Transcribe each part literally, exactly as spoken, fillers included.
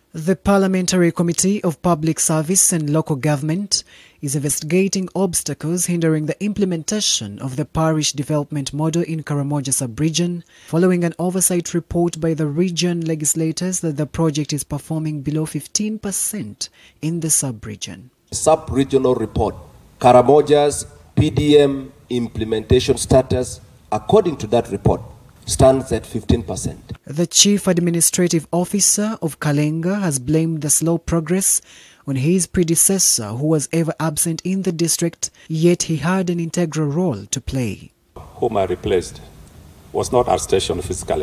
The Parliamentary Committee of Public Service and Local Government is investigating obstacles hindering the implementation of the parish development model in Karamoja sub-region, following an oversight report by the region legislators that the project is performing below fifteen percent in the sub-region. Sub-regional report, Karamoja's P D M implementation status, according to that report, stands at fifteen percent. The Chief Administrative Officer of Kalenga has blamed the slow progress on his predecessor, who was ever absent in the district, yet he had an integral role to play. Whom I replaced was not at station physically.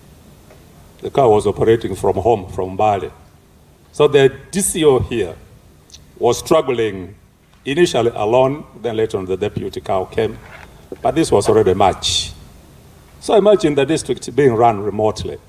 The car was operating from home, from Bali. So the D C O here was struggling initially alone, then later on the deputy car came, but this was already March. So imagine the district being run remotely.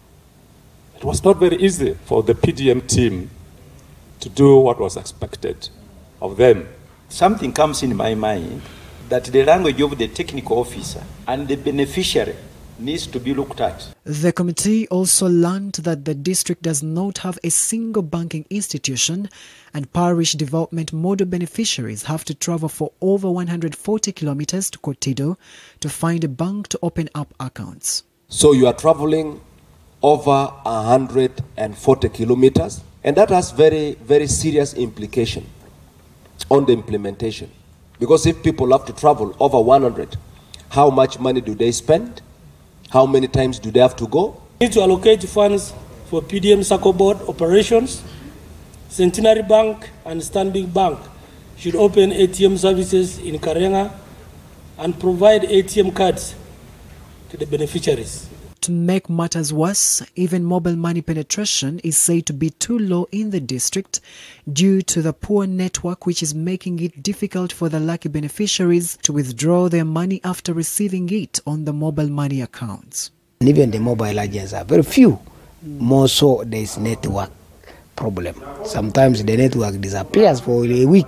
It was not very easy for the P D M team to do what was expected of them. Something comes in my mind that the language of the technical officer and the beneficiary needs to be looked at. The committee also learned that the district does not have a single banking institution, and parish development model beneficiaries have to travel for over one hundred forty kilometers to Kotido to find a bank to open up accounts. So you are traveling over one hundred forty kilometers, and that has very, very serious implication on the implementation. Because if people have to travel over one hundred, how much money do they spend? How many times do they have to go? We need to allocate funds for P D M Sacco Board operations. Centenary Bank and Stanbic Bank should open A T M services in Karenga and provide A T M cards to the beneficiaries. To make matters worse, even mobile money penetration is said to be too low in the district due to the poor network, which is making it difficult for the lucky beneficiaries to withdraw their money after receiving it on the mobile money accounts. And even the mobile agents are very few. More so, there is network problem. Sometimes the network disappears for a week.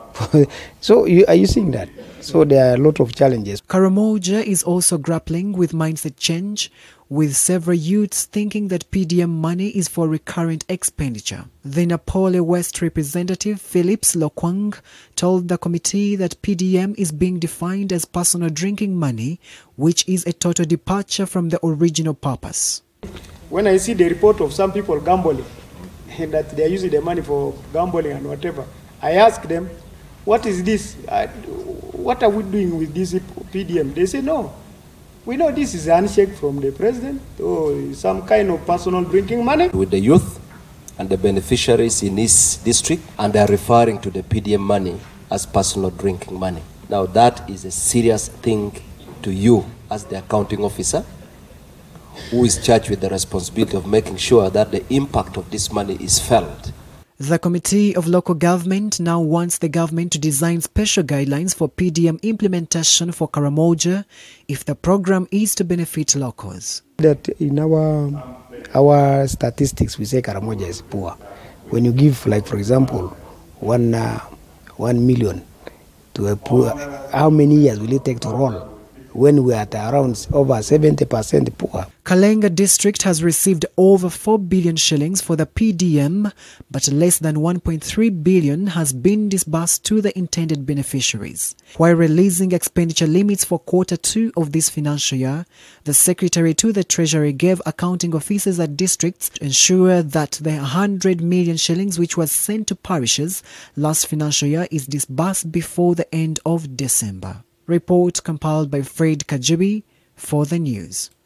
So you, are you seeing that? So there are a lot of challenges. Karamoja is also grappling with mindset change, with several youths thinking that P D M money is for recurrent expenditure. The Napole West representative Phillips Lokwang told the committee that P D M is being defined as personal drinking money, which is a total departure from the original purpose. When I see the report of some people gambling, and that they are using the money for gambling and whatever, I ask them, what is this? Uh, what are we doing with this P D M? They say, no. We know this is a handshake from the president or some kind of personal drinking money. With the youth and the beneficiaries in this district, and they are referring to the P D M money as personal drinking money. Now that is a serious thing to you as the accounting officer, who is charged with the responsibility of making sure that the impact of this money is felt. The Committee of Local Government now wants the government to design special guidelines for P D M implementation for Karamoja if the program is to benefit locals. That in our our statistics, we say Karamoja is poor. When you give, like for example, one uh, one million to a poor, how many years will it take to roll? When we are at around over seventy percent poor. Kalenga district has received over four billion shillings for the P D M, but less than one point three billion has been disbursed to the intended beneficiaries. While releasing expenditure limits for quarter two of this financial year, the Secretary to the Treasury gave accounting officers at districts to ensure that the one hundred million shillings which was sent to parishes last financial year is disbursed before the end of December. Report compiled by Fred Kajibi for the news.